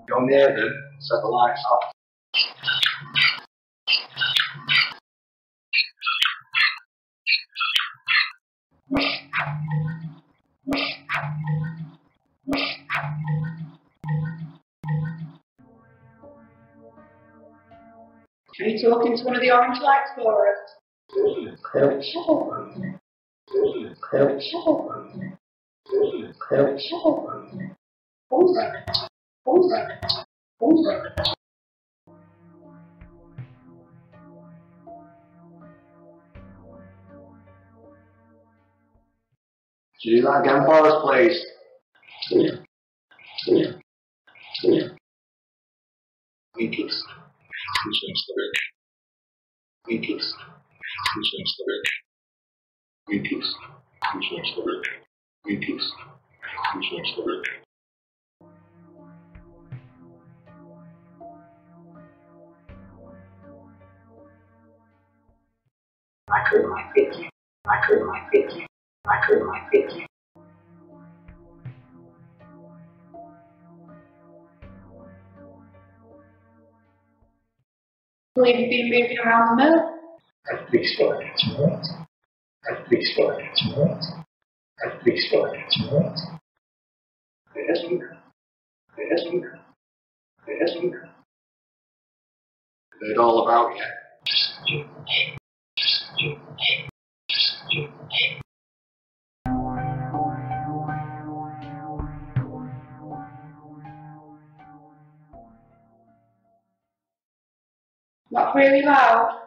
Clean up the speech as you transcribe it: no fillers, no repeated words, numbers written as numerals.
You're near them, set the lights off. Can you talk into one of the orange lights for us? Do you do that again for us, please? Weakest. Weakest. Weakest. Weakest. I could like pick you. I could like pick you. I could like pick you. Will you be moving around the mill? Please for it. Please for it. Please for it. Yes, you can. Yes, you can. Yes, you can. It's all about you. Not really loud.